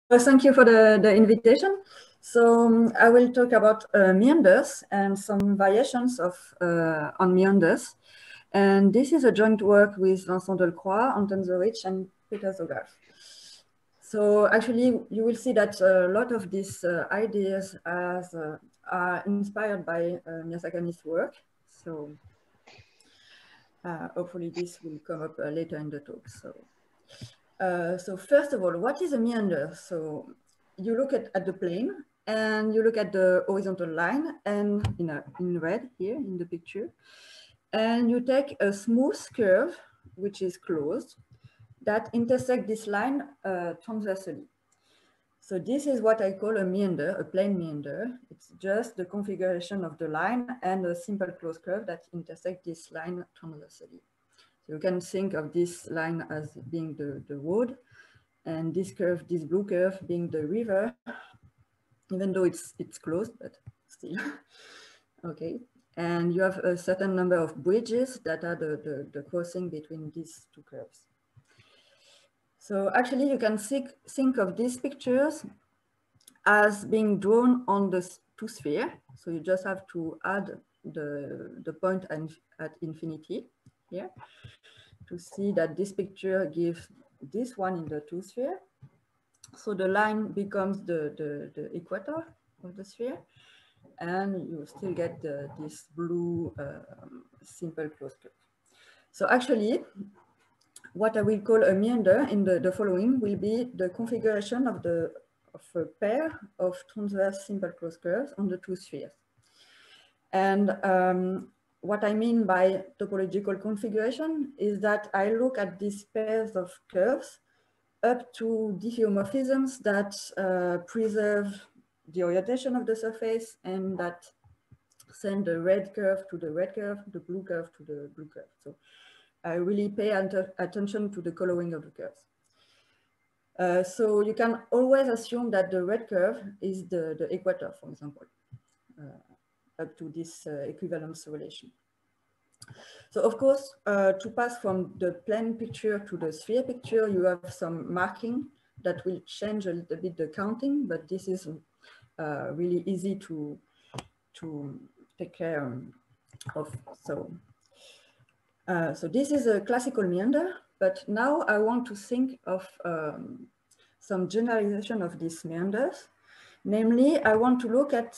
thank you for the invitation. So I will talk about meanders and some variations of on meanders. And this is a joint work with Vincent Delcroix, Anton Zorich, and Peter Zogarth. So actually, you will see that a lot of these ideas are inspired by Miyazakami's work. So hopefully this will come up later in the talk. So first of all, what is a meander? So you look at the plane and you look at the horizontal line and in red here in the picture, and you take a smooth curve, which is closed, that intersect this line transversely. So this is what I call a meander, a plane meander. It's just the configuration of the line and a simple closed curve that intersect this line transversely. So you can think of this line as being the road, and this curve, this blue curve, being the river, even though it's closed, but still. Okay, and you have a certain number of bridges that are the crossing between these two curves. So actually you can think of these pictures as being drawn on the two sphere. So you just have to add the point at infinity here to see that this picture gives this one in the two sphere. So the line becomes the equator of the sphere, and you still get this blue simple closed curve. So actually, what I will call a meander in the following will be the configuration of a pair of transverse simple closed curves on the two spheres. And what I mean by topological configuration is that I look at these pairs of curves up to diffeomorphisms that preserve the orientation of the surface and that send the red curve to the red curve, the blue curve to the blue curve. So I really pay attention to the coloring of the curves. So you can always assume that the red curve is the equator, for example, up to this equivalence relation. So of course, to pass from the plane picture to the sphere picture, you have some marking that will change a little bit the counting, but this is really easy to take care of. So this is a classical meander, but now I want to think of some generalization of these meanders. Namely, I want to look at,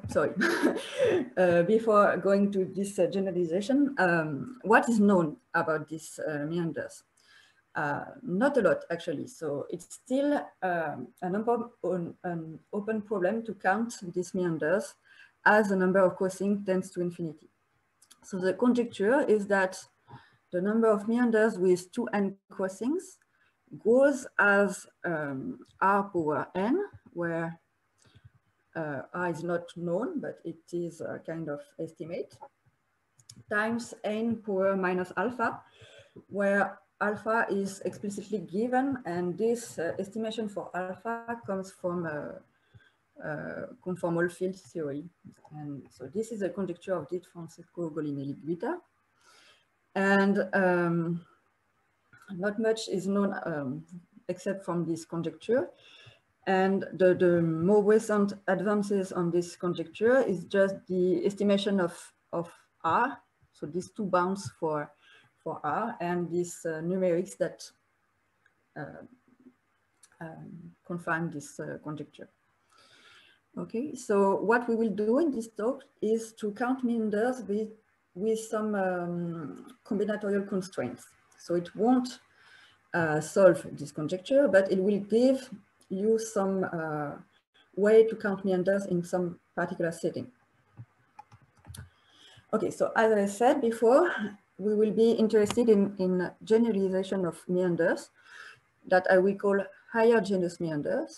before going to this generalization, what is known about these meanders? Not a lot, actually. So it's still an open problem to count these meanders as the number of crossings tends to infinity. So the conjecture is that the number of meanders with 2n crossings goes as r power n, where r is not known, but it is a kind of estimate, times n power minus alpha, where alpha is explicitly given, and this estimation for alpha comes from conformal field theory. And so this is a conjecture of Di Francesco Golinelli-Guida. And not much is known except from this conjecture. And the more recent advances on this conjecture is just the estimation of R. So these two bounds for R and these numerics that confirm this conjecture. Okay, so what we will do in this talk is to count meanders with some combinatorial constraints. So it won't solve this conjecture, but it will give you some way to count meanders in some particular setting. Okay, so as I said before, we will be interested in generalization of meanders that I will call higher genus meanders.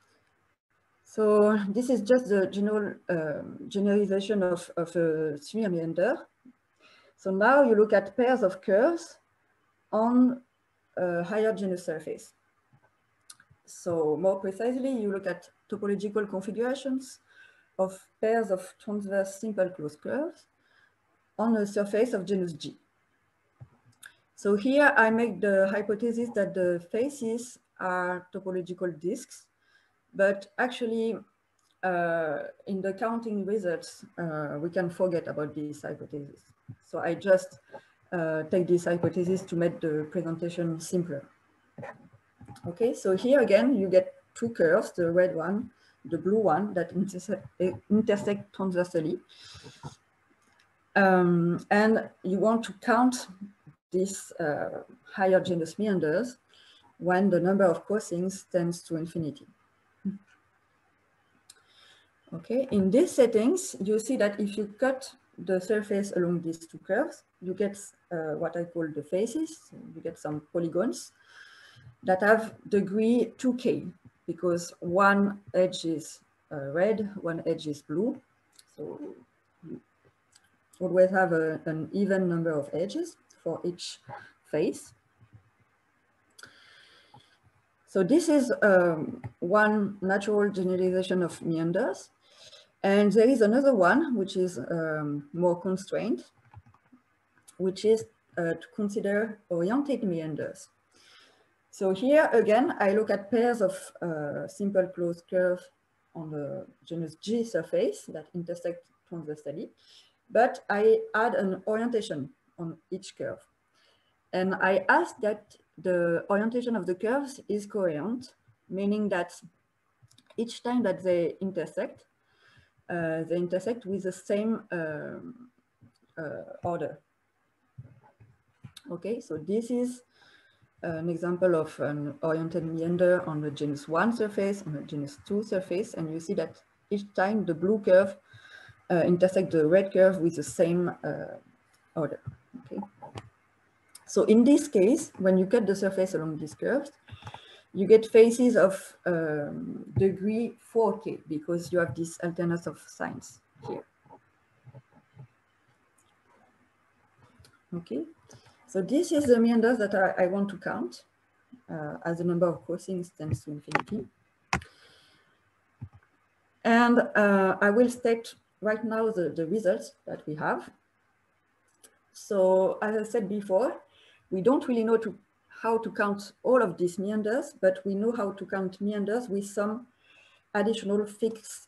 So this is just the general generalization of a sphere meander. So now you look at pairs of curves on a higher genus surface. So more precisely, you look at topological configurations of pairs of transverse simple closed curves on a surface of genus G. So here I make the hypothesis that the faces are topological disks But actually, in the counting results, we can forget about this hypothesis. So I just take this hypothesis to make the presentation simpler. Okay, so here again, you get two curves, the red one, the blue one, that intersect transversally. And you want to count these higher genus meanders when the number of crossings tends to infinity. Okay, in these settings, you see that if you cut the surface along these two curves, you get what I call the faces. You get some polygons that have degree 2k, because one edge is red, one edge is blue. So you always have an even number of edges for each face. So this is one natural generalization of meanders. And there is another one, which is more constrained, which is to consider oriented meanders. So here again, I look at pairs of simple closed curves on the genus G surface that intersect transversally, but I add an orientation on each curve. And I ask that the orientation of the curves is coherent, meaning that each time that they intersect with the same order. Okay, so this is an example of an oriented meander on the genus 1 surface, on the genus 2 surface, and you see that each time the blue curve intersects the red curve with the same order. Okay. So in this case, when you cut the surface along these curves, you get faces of degree 4k, because you have this alternance of signs here. Okay, so this is the meanders that I want to count as the number of crossings tends to infinity. And I will state right now the results that we have. So as I said before, we don't really know how to count all of these meanders, but we know how to count meanders with some additional fixed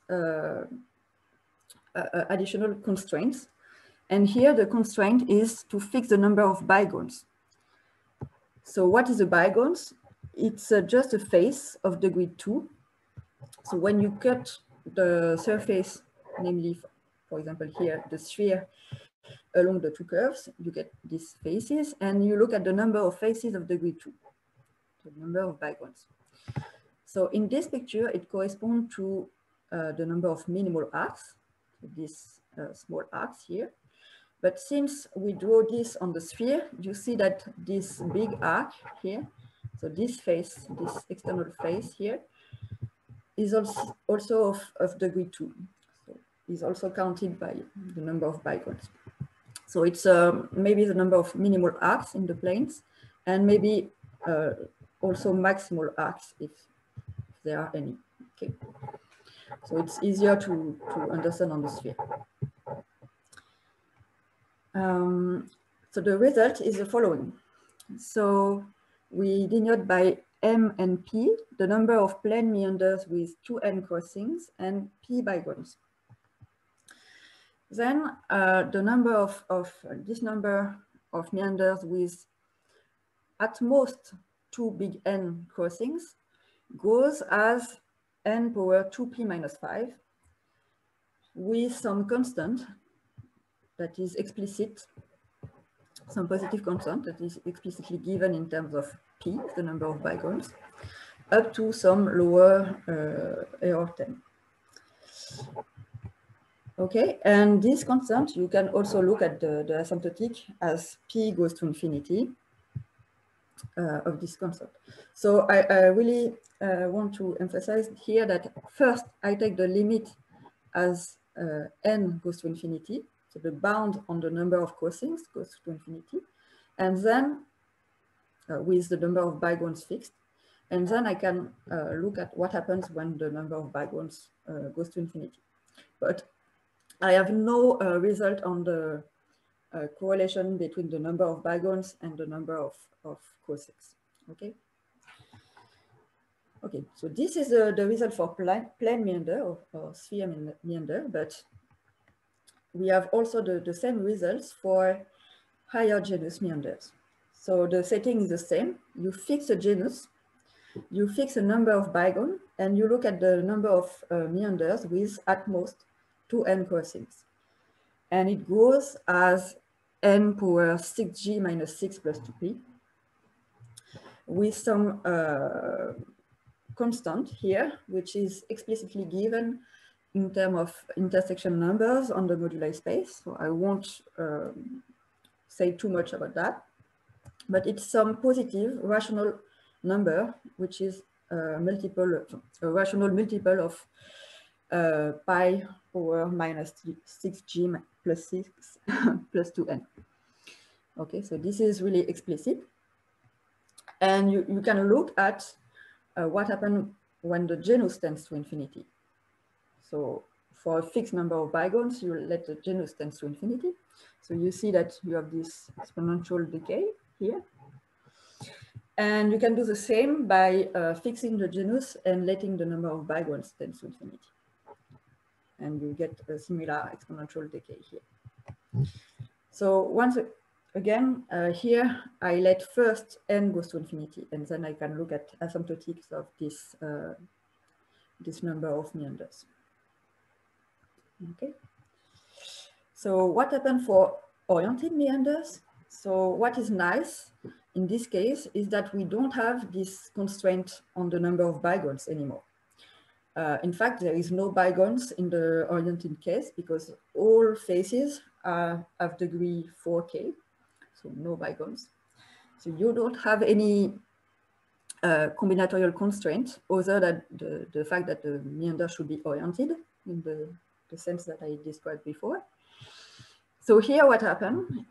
additional constraints. And here the constraint is to fix the number of bigons. So what is a bigons? It's just a face of degree 2. So when you cut the surface, namely, for example, here, the sphere along the two curves, you get these faces, and you look at the number of faces of degree 2, the number of bigons. So in this picture, it corresponds to the number of minimal arcs, these small arcs here. But since we draw this on the sphere, you see that this big arc here, so this face, this external face here, is also of degree 2. So is also counted by the number of bigons. So it's maybe the number of minimal arcs in the planes, and maybe also maximal arcs if there are any. Okay. So it's easier to understand on the sphere. So the result is the following. So we denote by M and P the number of plane meanders with 2n crossings and P bigons. Then the number of this number of meanders with at most 2 big N crossings goes as n power 2p minus 5 with some constant that is explicit, some positive constant that is explicitly given in terms of p, the number of bigons, up to some lower error 10. Okay, and this constant, you can also look at the asymptotic as p goes to infinity of this concept. So I really want to emphasize here that first I take the limit as n goes to infinity. So the bound on the number of crossings goes to infinity. And then with the number of bigons fixed. And then I can look at what happens when the number of bigons goes to infinity. But I have no result on the correlation between the number of bigons and the number of crossings. Okay. Okay, so this is the result for plane meander or sphere meander, but we have also the same results for higher genus meanders. So the setting is the same. You fix a genus, you fix a number of bigons, and you look at the number of meanders with at most 2n crossings. And it goes as n power 6g minus 6 plus 2p with some constant here, which is explicitly given in terms of intersection numbers on the moduli space. So I won't say too much about that, but it's some positive rational number, which is a rational multiple of pi over minus 6g plus 6 plus 2n. Okay, so this is really explicit. And you can look at what happens when the genus tends to infinity. So for a fixed number of bigons, you let the genus tend to infinity. So you see that you have this exponential decay here. And you can do the same by fixing the genus and letting the number of bigons tend to infinity. And you get a similar exponential decay here. So once again, here I let first n goes to infinity, and then I can look at asymptotics of this, this number of meanders. Okay. So what happened for oriented meanders? So what is nice in this case is that we don't have this constraint on the number of bigons anymore. In fact, there is no bigons in the oriented case because all faces are of degree 4k, so no bigons. So you don't have any combinatorial constraint other than the fact that the meander should be oriented in the sense that I described before. So here what happened,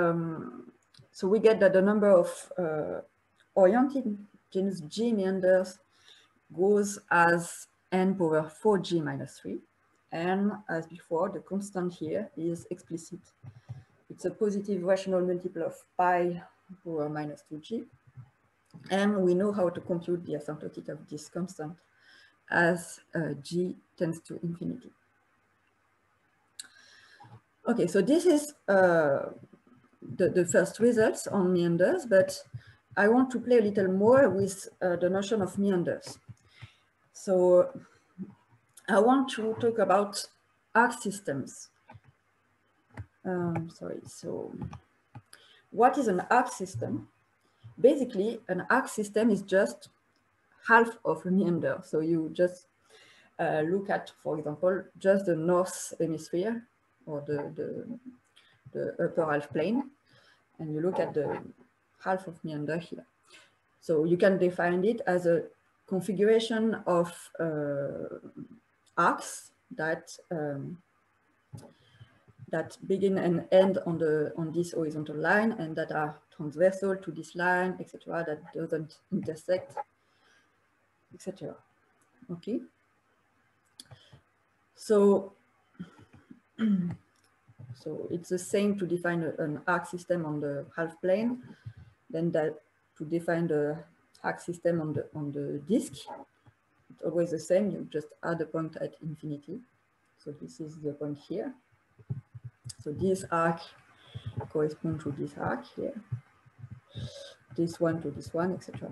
so we get that the number of oriented genus G meanders goes as n power 4g minus 3. And as before, the constant here is explicit. It's a positive rational multiple of pi power minus 2g. And we know how to compute the asymptotic of this constant as g tends to infinity. Okay, so this is the first results on meanders, but I want to play a little more with the notion of meanders. So I want to talk about arc systems. So what is an arc system? Basically, an arc system is just half of a meander. So you just look at, for example, just the north hemisphere or the upper half plane, and you look at the half of meander here. So you can define it as a configuration of arcs that that begin and end on this horizontal line and that are transversal to this line, etc., that doesn't intersect, etc. Okay. So, so it's the same to define an arc system on the half plane, then that to define the arc system on the disk. It's always the same. You just add a point at infinity. So this is the point here. So this arc corresponds to this arc here, this one to this one, etc.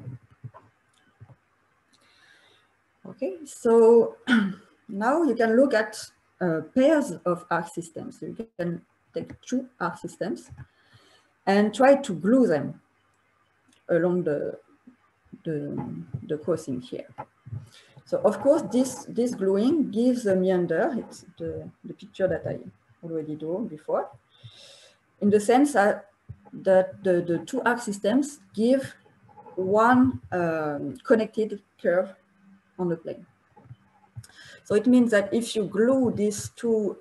Okay, so now you can look at pairs of arc systems. So you can take two arc systems and try to glue them along the crossing here. So of course, this gluing gives a meander. It's the picture that I already drew before, in the sense that the two arc systems give one connected curve on the plane. So it means that if you glue these two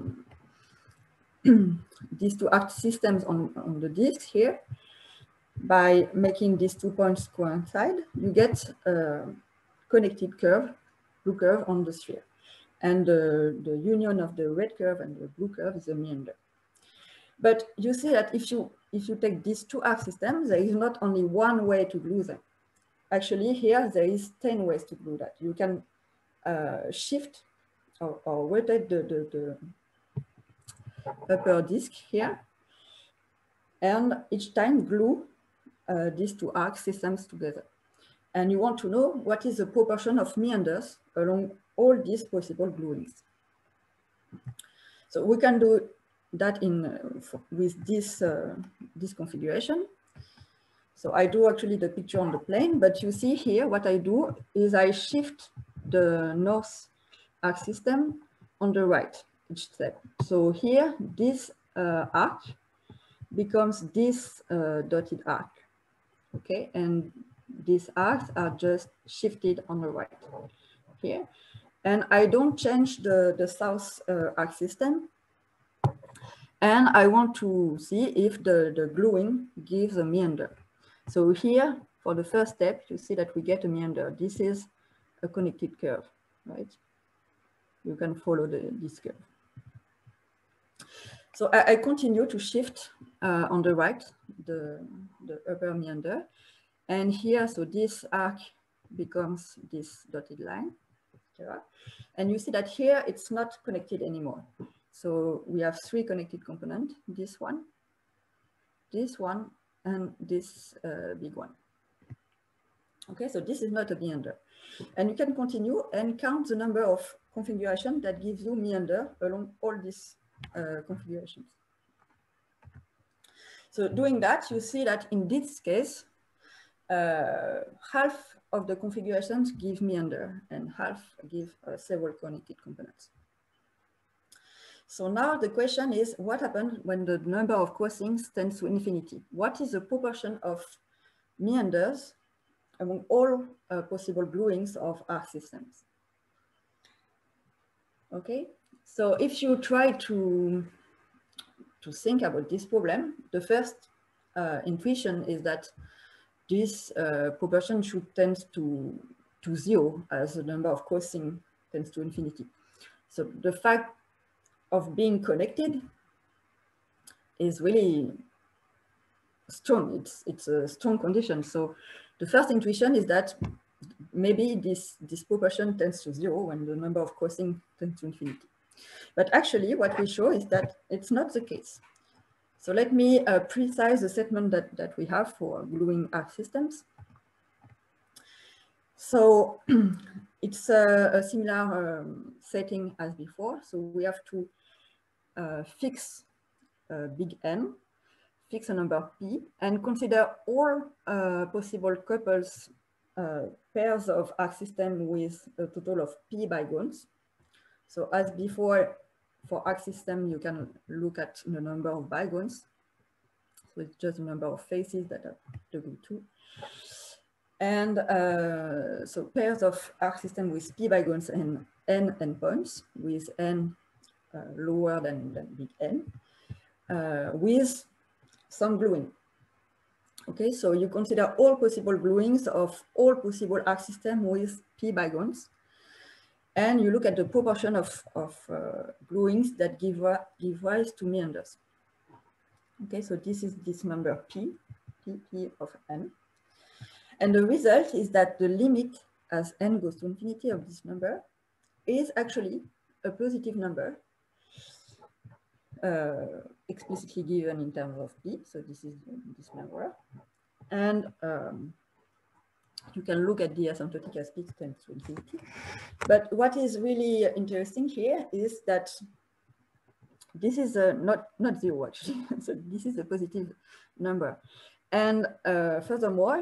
arc systems on the disk here, by making these 2 points coincide, you get a connected curve, blue curve on the sphere. And the union of the red curve and the blue curve is a meander. But you see that if you take these two arc systems, there is not only one way to glue them. actually here there is 10 ways to do that. You can shift or rotate the upper disk here, and each time glue these two arc systems together. And you want to know what is the proportion of meanders along all these possible gluings. So we can do that with this configuration. So I do actually the picture on the plane, but you see here what I do is I shift the north arc system on the right each step. So here this arc becomes this dotted arc, okay? And these arcs are just shifted on the right here. And I don't change the south arc system. And I want to see if the gluing gives a meander. So here, for the first step, you see that we get a meander. This is a connected curve, right? You can follow this curve. So I continue to shift on the right, the upper meander. And here, so this arc becomes this dotted line. And you see that here, it's not connected anymore. So we have three connected components, this one, and this big one. Okay, so this is not a meander. And you can continue and count the number of configurations that gives you meander along all these configurations. So doing that, you see that in this case, half of the configurations give meander and half give several connected components. So now the question is, what happens when the number of crossings tends to infinity? What is the proportion of meanders among all possible gluings of arc systems? Okay, so if you try to think about this problem, the first intuition is that this proportion should tend to 0 as the number of crossings tends to infinity. So the fact of being connected is really strong. It's a strong condition. So the first intuition is that maybe this proportion tends to 0 when the number of crossings tends to infinity. But actually what we show is that it's not the case. So let me precise the statement that we have for gluing arc systems. So it's a similar setting as before. So we have to fix big N, fix a number P, and consider all possible couples, pairs of arc system with a total of P bigons. So as before, for arc system, you can look at the number of bigons. So it's just the number of faces that are degree 2. And so pairs of arc system with P bigons and N endpoints, with N lower than big N, with some gluing. Okay, so you consider all possible gluings of all possible arc system with P bigons, and you look at the proportion of gluings that give rise to meanders. Okay, so this is this number P of N. And the result is that the limit as N goes to infinity of this number is actually a positive number, explicitly given in terms of P. So this is this number. And you can look at the asymptotic as P tends to infinity. But what is really interesting here is that this is not 0 actually. So this is a positive number. And furthermore,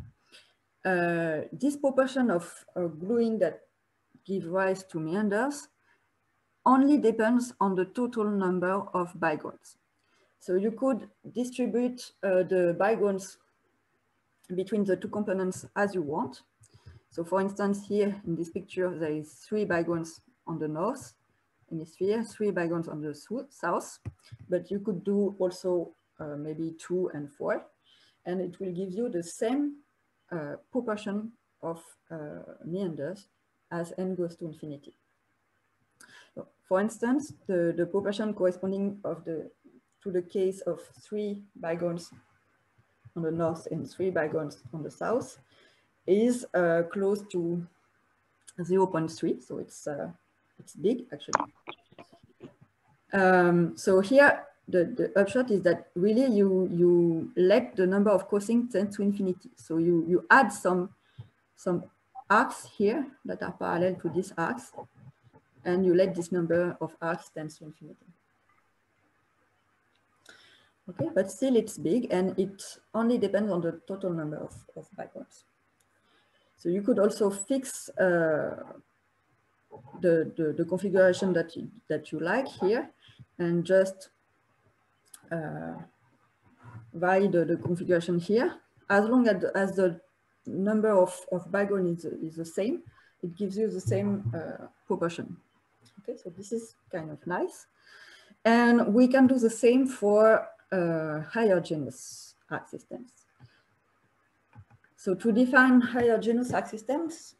this proportion of gluing that give rise to meanders only depends on the total number of bigons. So you could distribute the bigons between the two components as you want. So for instance, here in this picture, there is 3 bigons on the north hemisphere, 3 bigons on the south, but you could do also maybe 2 and 4, and it will give you the same proportion of meanders as N goes to infinity. So for instance, the proportion corresponding to the case of 3 bigons on the north and 3 bigons on the south is close to 0.3, so it's big actually. So here the upshot is that really you let the number of cosines tend to infinity. So you add some arcs here that are parallel to this arcs, and you let this number of arcs tend to infinity. Okay, but still it's big, and it only depends on the total number of bicorns. So you could also fix the configuration that you like here, and just vary the configuration here. As long as the number of bigons is the same, it gives you the same proportion. Okay, so this is kind of nice. And we can do the same for higher genus arc systems. So to define higher genus arc systems,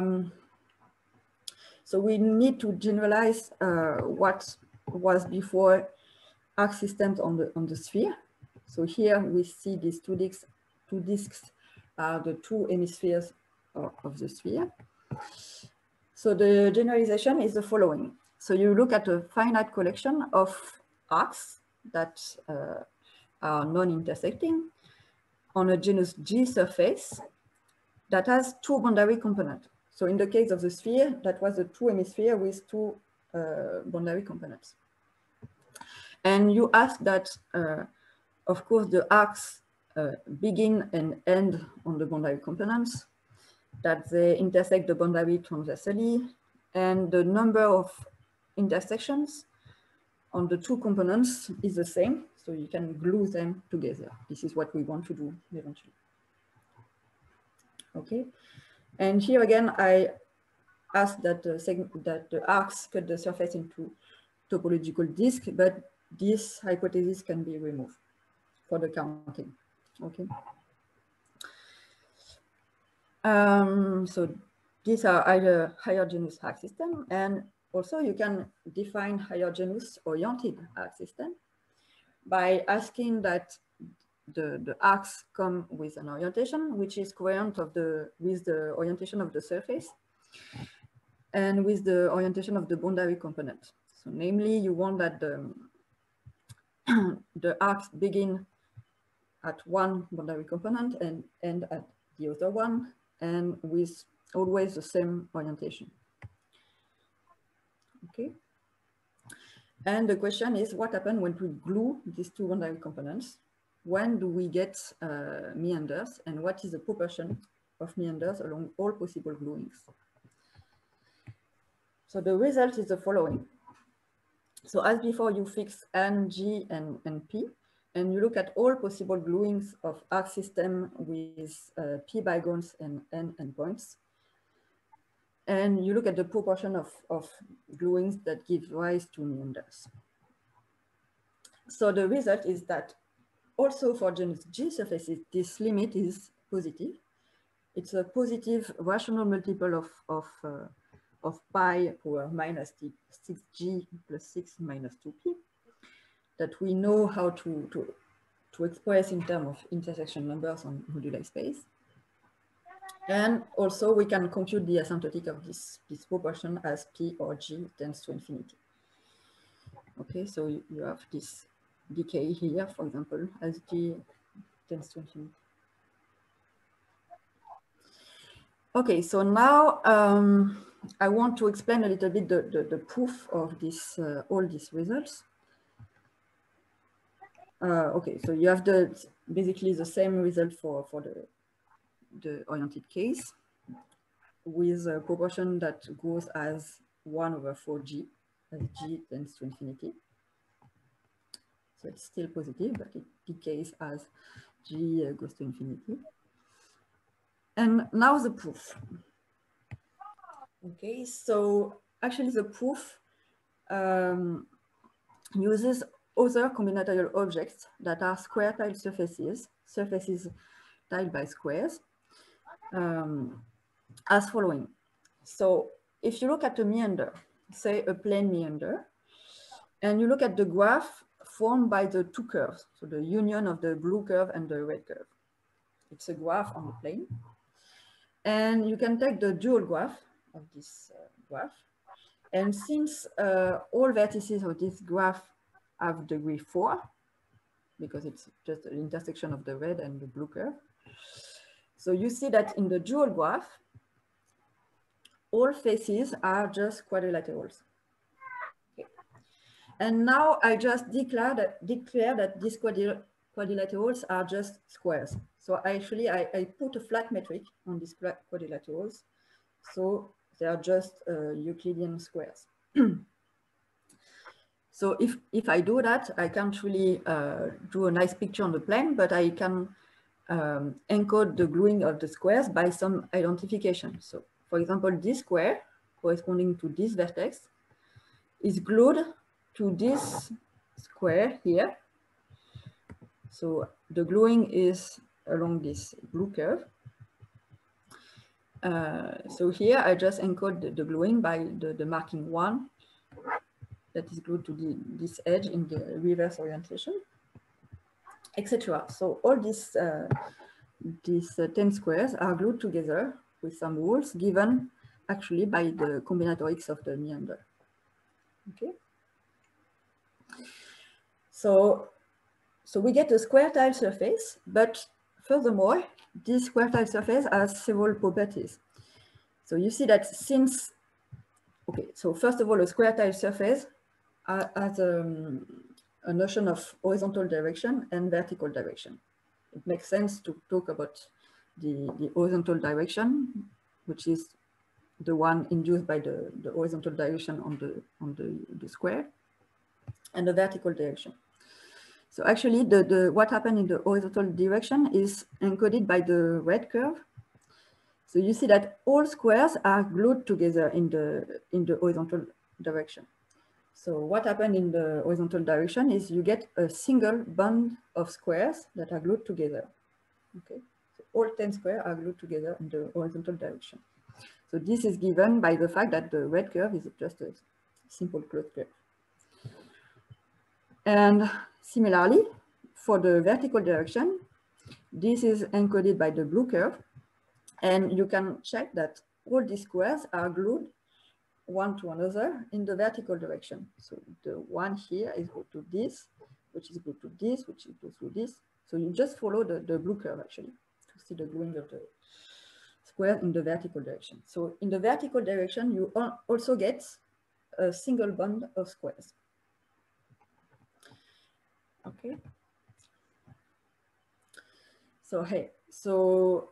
so we need to generalize what was before arc systems on the sphere. So here we see these two disks are the two hemispheres of the sphere. So the generalization is the following. So you look at a finite collection of arcs that are non-intersecting on a genus G surface that has two boundary components. So in the case of the sphere, that was a two hemisphere with two boundary components. And you ask that, of course, the arcs begin and end on the boundary components, that they intersect the boundary transversally, and the number of intersections on the two components is the same, so you can glue them together. This is what we want to do eventually. Okay, and here again, I asked that the arcs cut the surface into topological disk, but this hypothesis can be removed for the counting. Okay. So these are either higher genus arc system, and also you can define higher genus oriented arc system by asking that the arcs come with an orientation which is coherent with the orientation of the surface and with the orientation of the boundary component. So namely, you want that the arcs begin at one boundary component and end at the other one, and with always the same orientation. Okay. And the question is, what happens when we glue these two boundary components? When do we get meanders, and what is the proportion of meanders along all possible gluings? So the result is the following. So as before, you fix N, G, and P, and you look at all possible gluings of arc system with P bigons and N endpoints. And you look at the proportion of gluings that give rise to meanders. So the result is that also for genus G surfaces, this limit is positive. It's a positive rational multiple of pi power minus 6g plus 6 minus 2p that we know how to express in terms of intersection numbers on moduli space. And also we can compute the asymptotic of this proportion as P or G tends to infinity. Okay, so you have this decay here, for example, as G tends to infinity. Okay, so now I want to explain a little bit the proof of this all these results. Okay, so you have basically the same result for the oriented case with a proportion that goes as 1/4g as G tends to infinity. So it's still positive, but it decays as G goes to infinity. And now the proof. Okay, so actually the proof uses other combinatorial objects that are square tiled surfaces tiled by squares, as following. So if you look at a meander, say a plane meander, and you look at the graph formed by the two curves, so the union of the blue curve and the red curve. It's a graph on the plane. And you can take the dual graph of this graph. And since all vertices of this graph have degree 4, because it's just an intersection of the red and the blue curve. So you see that in the dual graph, all faces are just quadrilaterals. Okay. And now I just declare that these quadrilaterals are just squares. So actually I put a flat metric on these quadrilaterals. So they are just Euclidean squares. So if I do that, I can't really do a nice picture on the plane, but I can encode the gluing of the squares by some identification. So for example, this square corresponding to this vertex is glued to this square here. So the gluing is along this blue curve. So here I just encode the gluing by the marking 1 that is glued to this edge in the reverse orientation, etc. So all these 10 squares are glued together with some rules given actually by the combinatorics of the meander. Okay. So we get a square tile surface, but furthermore, this square tile surface has several properties. So you see that since, okay, so first of all, a square tile surface has a notion of horizontal direction and vertical direction. It makes sense to talk about the horizontal direction, which is the one induced by the horizontal direction on the square, and the vertical direction. So actually, what happened in the horizontal direction is encoded by the red curve. So you see that all squares are glued together in the horizontal direction. So what happened in the horizontal direction is you get a single band of squares that are glued together. Okay, so all 10 squares are glued together in the horizontal direction. So this is given by the fact that the red curve is just a simple closed curve. And similarly, for the vertical direction, this is encoded by the blue curve. And you can check that all these squares are glued one to another in the vertical direction. So the one here is glued to this, which is glued to this, which is glued to this. So you just follow the blue curve actually to see the gluing of the square in the vertical direction. So in the vertical direction, you also get a single band of squares. Okay. So hey, so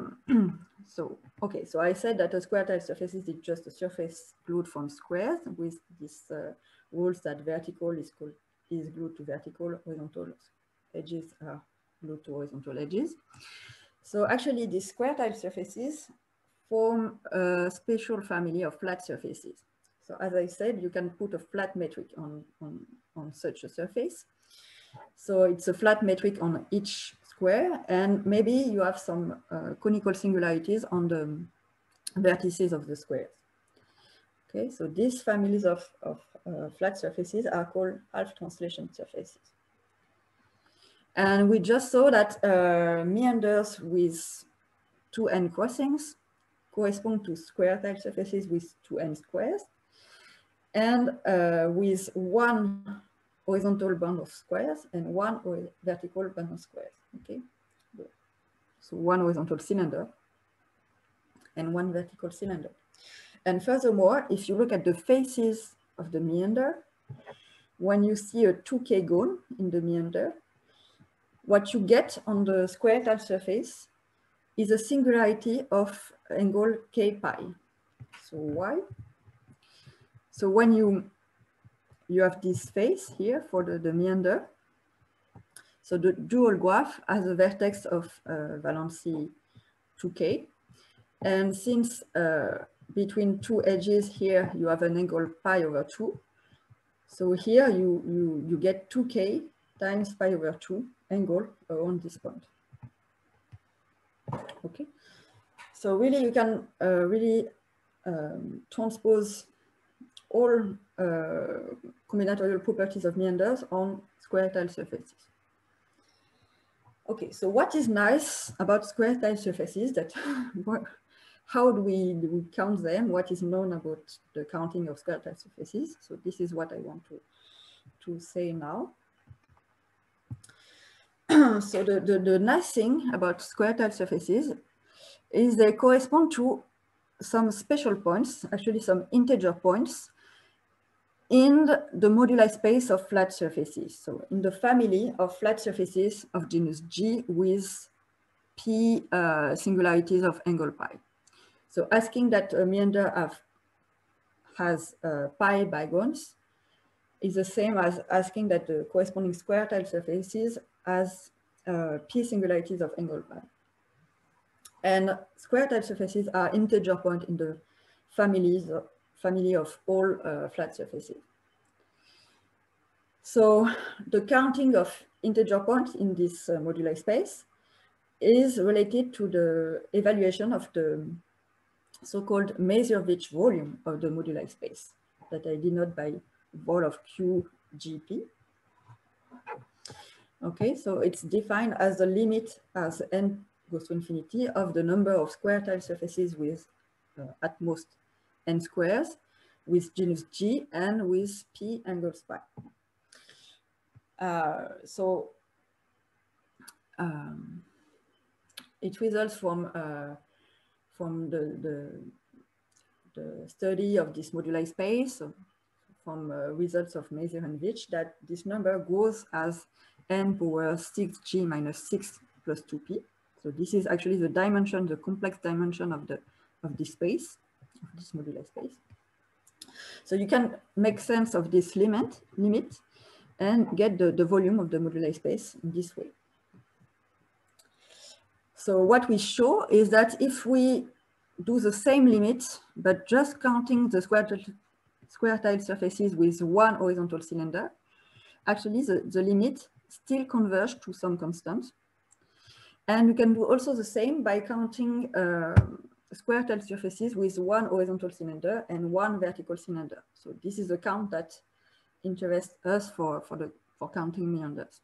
okay, so I said that a square tile surface is just a surface glued from squares with these rules that vertical is glued to vertical, horizontal edges are glued to horizontal edges. So actually, these square tile surfaces form a special family of flat surfaces. So as I said, you can put a flat metric on such a surface. So it's a flat metric on each square, and maybe you have some conical singularities on the vertices of the squares. Okay, so these families of flat surfaces are called half translation surfaces. And we just saw that meanders with 2 n crossings correspond to square tile surfaces with 2 n squares, and with 1 horizontal band of squares and 1 vertical band of squares. Okay, so 1 horizontal cylinder and 1 vertical cylinder. And furthermore, if you look at the faces of the meander, when you see a 2K gone in the meander, what you get on the square tile surface is a singularity of angle K pi. So why? So when you have this face here for the meander, so the dual graph has a vertex of valency 2K. And since between 2 edges here, you have an angle pi over 2. So here you get 2K times pi over 2 angle around this point. Okay. So really you can transpose all combinatorial properties of meanders on square tile surfaces. Okay, so what is nice about square tile surfaces that how do we count them? What is known about the counting of square tile surfaces? So this is what I want to say now. So the nice thing about square tile surfaces is they correspond to some special points, actually some integer points in the moduli space of flat surfaces. So in the family of flat surfaces of genus G with P singularities of angle pi. So asking that a meander has pi bigons is the same as asking that the corresponding square tile surfaces has P singularities of angle pi. And square tile surfaces are integer points in the family of all flat surfaces. So the counting of integer points in this moduli space is related to the evaluation of the so-called Mazurowicz volume of the moduli space that I denote by vol of QGP. Okay, so it's defined as the limit as n goes to infinity of the number of square tile surfaces with at most n squares with genus G and with P angles pi. It results from the study of this moduli space, from results of Mazurowicz, that this number goes as n power 6g minus 6 plus 2p. So this is actually the dimension, the complex dimension of this space, of this moduli space. So you can make sense of this limit and get the volume of the moduli space in this way. So what we show is that if we do the same limit, but just counting the square tile surfaces with one horizontal cylinder, actually the limit still converges to some constant. And we can do also the same by counting square tile surfaces with one horizontal cylinder and one vertical cylinder. So this is the count that interests us for counting meanders.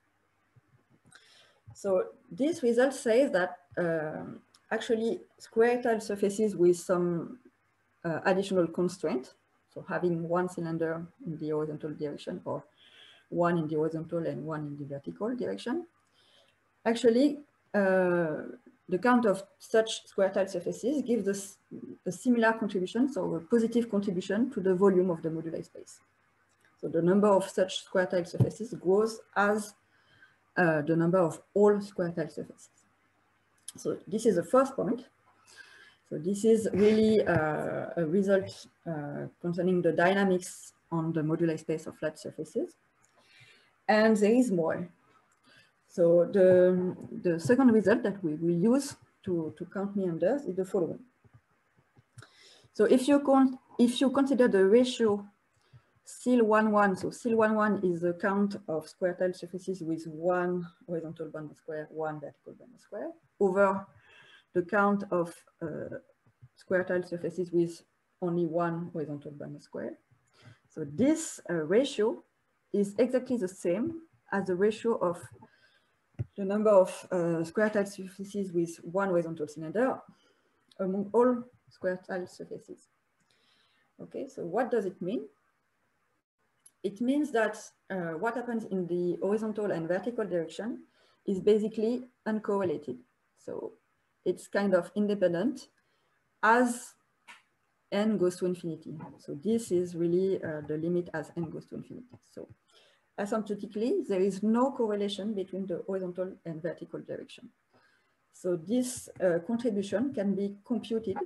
So this result says that actually square tile surfaces with some additional constraint, so having one cylinder in the horizontal direction or one in the horizontal and one in the vertical direction, actually the count of such square tile surfaces gives us a similar contribution, so a positive contribution to the volume of the moduli space. So the number of such square tile surfaces grows as the number of all square tile surfaces. So this is the first point. So this is really a result concerning the dynamics on the moduli space of flat surfaces. And there is more. So the second result that we will use to count meanders is the following. So if you consider the ratio CIL11, so CIL11 is the count of square tile surfaces with one horizontal band square, one vertical band square, over the count of square tile surfaces with only one horizontal band square. So this ratio is exactly the same as the ratio of the number of square tile surfaces with one horizontal cylinder among all square tile surfaces. Okay, so what does it mean? It means that what happens in the horizontal and vertical direction is basically uncorrelated. So it's kind of independent as n goes to infinity. So this is really the limit as n goes to infinity. So asymptotically, there is no correlation between the horizontal and vertical direction. So this contribution can be computed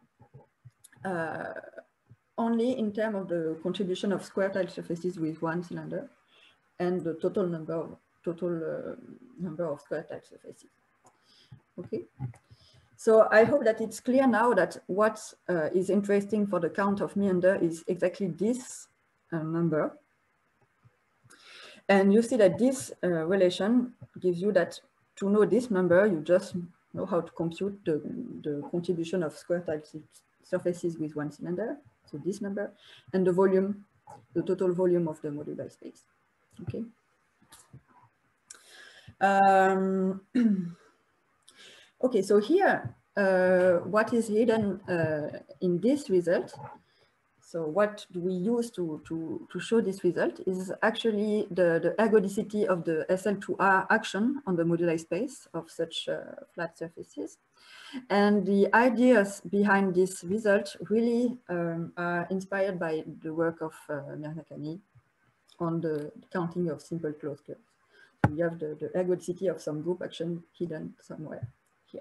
only in terms of the contribution of square tile surfaces with one cylinder and the total number of square tile surfaces. Okay. So I hope that it's clear now that what is interesting for the count of meander is exactly this number. And you see that this relation gives you that to know this number, you just know how to compute the contribution of square tile surfaces with one cylinder, so this number, and the volume, the total volume of the moduli space. Okay. Okay, so here what is hidden in this result, so what do we use to show this result, is actually the ergodicity of the SL2R action on the moduli space of such flat surfaces. And the ideas behind this result really are inspired by the work of Mirzakhani on the counting of simple closed curves. So we have the ergodicity of some group action hidden somewhere here.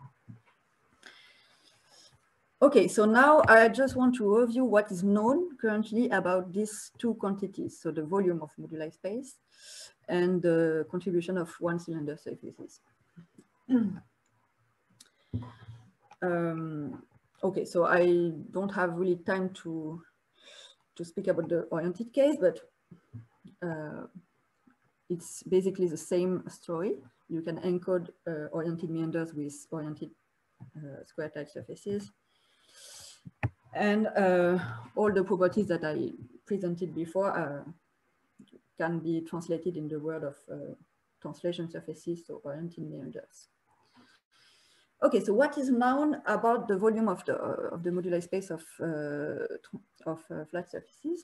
Okay, so now I just want to review what is known currently about these two quantities, so the volume of moduli space and the contribution of one cylinder surfaces. Okay, so I don't have really time to speak about the oriented case, but it's basically the same story. You can encode oriented meanders with oriented square tile surfaces. And all the properties that I presented before can be translated in the world of translation surfaces, so oriented meanders. Okay, so what is known about the volume of the moduli space of flat surfaces?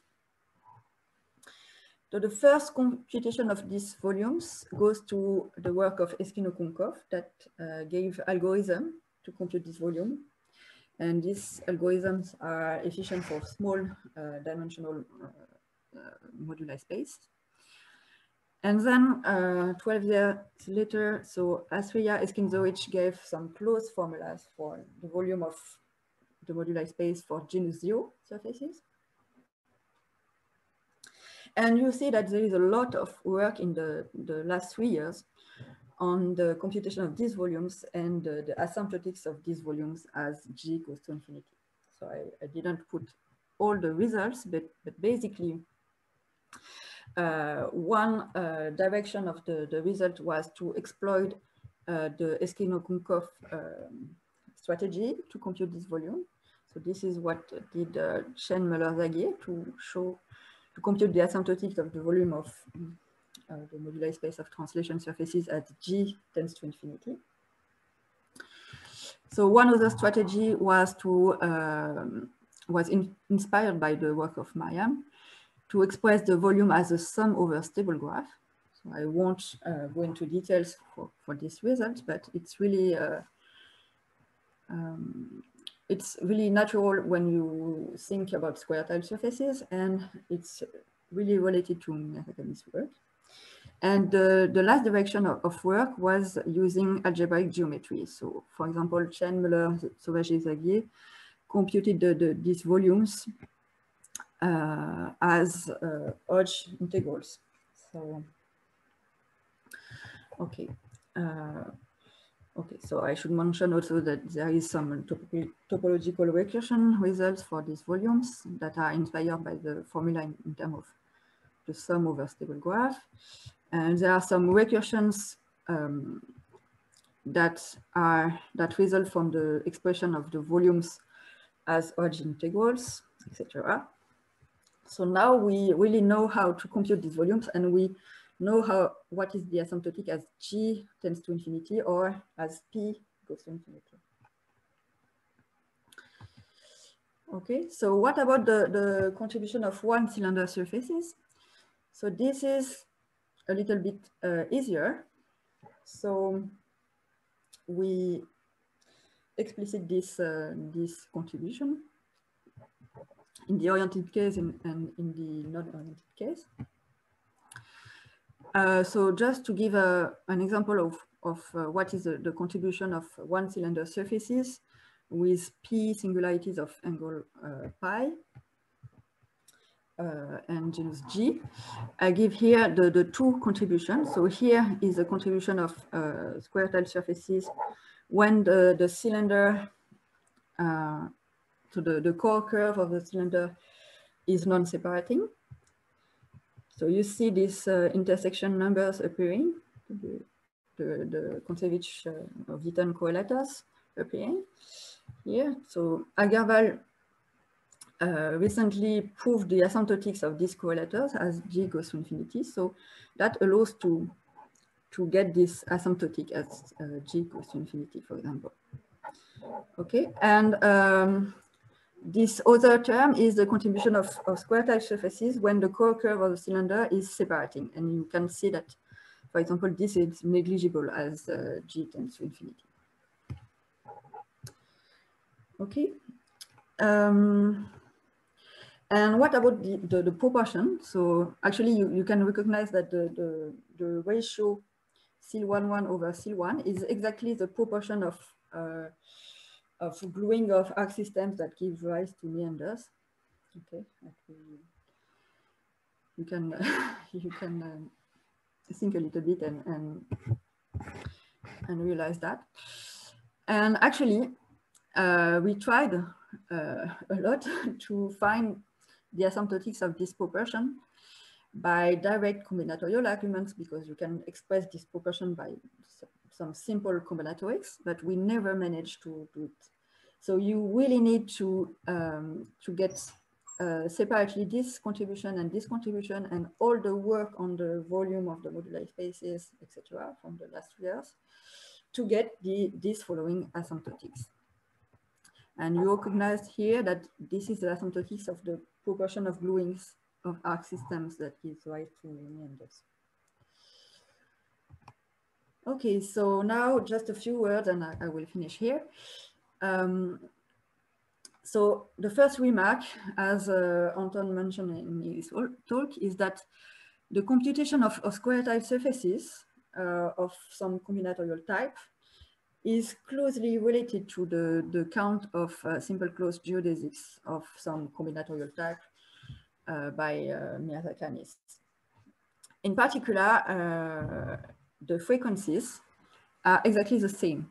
So the first computation of these volumes goes to the work of Eskino-Kunkov that gave algorithm to compute this volume. And these algorithms are efficient for small dimensional moduli space. And then 12 years later, so Asriya Eskinzovic gave some closed formulas for the volume of the moduli space for genus 0 surfaces. And you see that there is a lot of work in the last 3 years on the computation of these volumes and the asymptotics of these volumes as G goes to infinity. So I didn't put all the results, but basically one direction of the result was to exploit the Eskino-Kunkov strategy to compute this volume. So this is what did Chen, Müller, Zagier to compute the asymptotics of the volume of the moduli space of translation surfaces at G tends to infinity. So one other strategy was inspired by the work of Mariam to express the volume as a sum over stable graph. So I won't go into details for this result, but it's really natural when you think about square tile surfaces, and it's really related to Mirzakhani's work. And the last direction of work was using algebraic geometry. So for example, Chen, Müller, Sauvager, Zagier computed these volumes as Hodge integrals. So, okay. Okay, so I should mention also that there is some topological recursion results for these volumes that are inspired by the formula in terms of the sum over stable graph. And there are some recursions that result from the expression of the volumes as Hodge integrals, etc. So now we really know how to compute these volumes, and we know what is the asymptotic as G tends to infinity or as P goes to infinity. Okay, so what about the contribution of one cylinder surfaces? So this is a little bit easier. So we explicit this contribution in the oriented case and in the non-oriented case. So just to give an example of what is the contribution of one cylinder surfaces with P singularities of angle pi and genus G. I give here the two contributions. So here is the contribution of square tile surfaces when the cylinder, so the core curve of the cylinder is non-separating. So you see these intersection numbers appearing, the Kontsevich or Witten correlators appearing here. So Agarwal recently proved the asymptotics of these correlators as G goes to infinity. So that allows to get this asymptotic as G goes to infinity, for example. Okay, and this other term is the contribution of square-tiled surfaces when the core curve of the cylinder is separating. And you can see that, for example, this is negligible as G tends to infinity. Okay. And what about the proportion? So actually, you can recognize that the ratio SIL11 over SIL1 is exactly the proportion of gluing of arc systems that give rise to meanders. Okay, you can you can think a little bit and realize that. And actually, we tried a lot to find the asymptotics of this proportion by direct combinatorial arguments, because you can express this proportion by some simple combinatorics, but we never managed to do it. So you really need to get separately this contribution and all the work on the volume of the moduli spaces, etc., from the last 2 years to get these following asymptotics. And you recognize here that this is the asymptotics of the proportion of gluings of arc systems that gives rise to meanders. Okay, so now just a few words and I will finish here. So the first remark, as Anton mentioned in his talk, is that the computation of square-tiled surfaces of some combinatorial type is closely related to the count of simple closed geodesics of some combinatorial type by Miyazaki. In particular, the frequencies are exactly the same.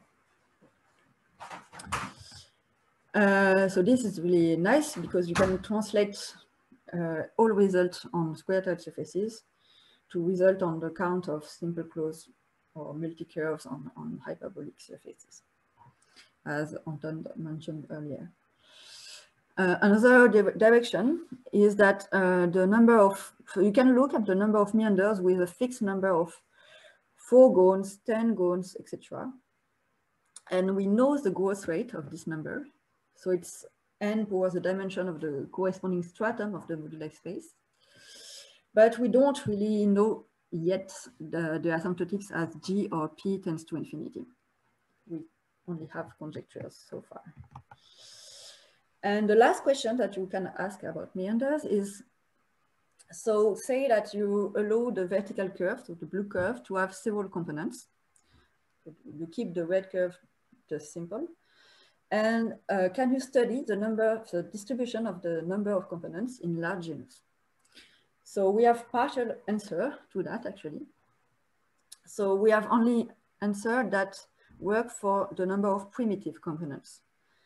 So this is really nice because you can translate all results on square-tiled surfaces to result on the count of simple closed or multi-curves on hyperbolic surfaces, as Anton mentioned earlier. Another direction is that the number of, so you can look at the number of meanders with a fixed number of 4 gons, 10 gons, etc. And we know the growth rate of this number. So it's n power the dimension of the corresponding stratum of the moduli space. But we don't really know yet the asymptotics as G or P tends to infinity. We only have conjectures so far. And the last question that you can ask about meanders is, so say that you allow the vertical curve, so the blue curve, to have several components. You keep the red curve just simple. And can you study the distribution of the number of components in large genus? So we have partial answer to that actually. So we have only answered that work for the number of primitive components.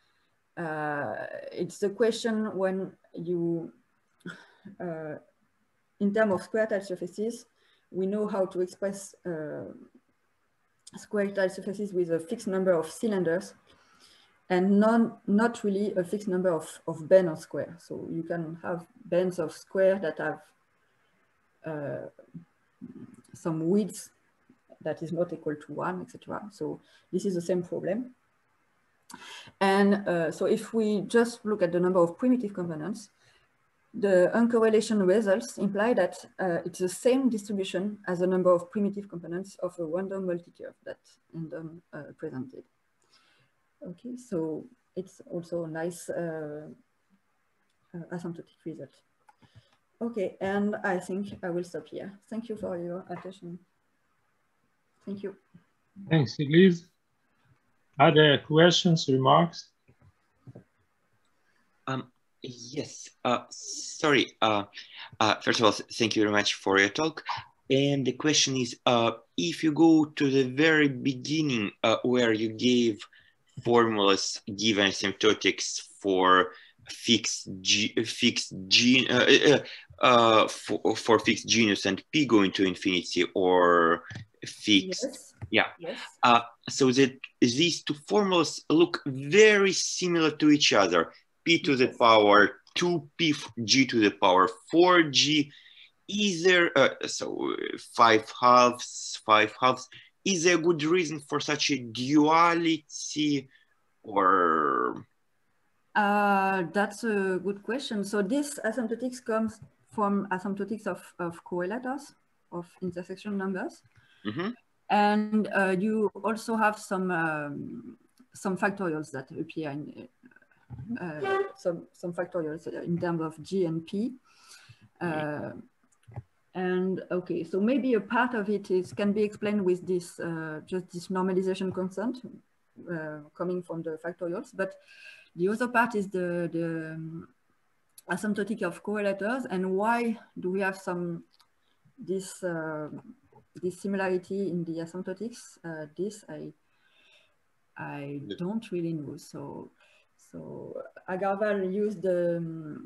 It's the question when you, in terms of square-tiled surfaces, we know how to express square-tiled surfaces with a fixed number of cylinders and not really a fixed number of band of square. So you can have bands of square that have some width that is not equal to 1, etc. So this is the same problem. And so if we just look at the number of primitive components, the uncorrelation results imply that it's the same distribution as the number of primitive components of a random multi-curve that Endon presented. Okay, so it's also a nice asymptotic result. Okay, and I think I will stop here. Thank you for your attention. Thank you. Thanks, Elise. Other questions, remarks? Yes, sorry. First of all, thank you very much for your talk. And the question is, if you go to the very beginning where you gave formulas given asymptotics for fixed genus and P going to infinity or fixed. Yes. Yeah. Yes. So that these two formulas look very similar to each other. P to the power 2P, G to the power 4G, either, so 5 halves. Is there a good reason for such a duality or? That's a good question. So this asymptotics comes from asymptotics of correlators, of intersection numbers. Mm-hmm. And you also have some factorials that appear in some factorials in terms of G and P. And okay, so maybe a part of it can be explained with this just this normalization constant coming from the factorials, but the other part is the asymptotic of correlators, and why do we have this similarity in the asymptotics? This I don't really know. So Agarwal used the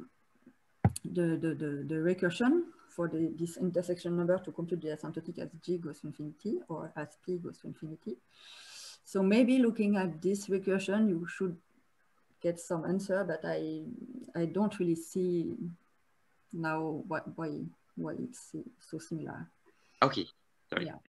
recursion for this intersection number to compute the asymptotic as G goes to infinity or as P goes to infinity. So maybe looking at this recursion, you should get some answer, but I don't really see now why it's so similar. Okay, sorry. Yeah.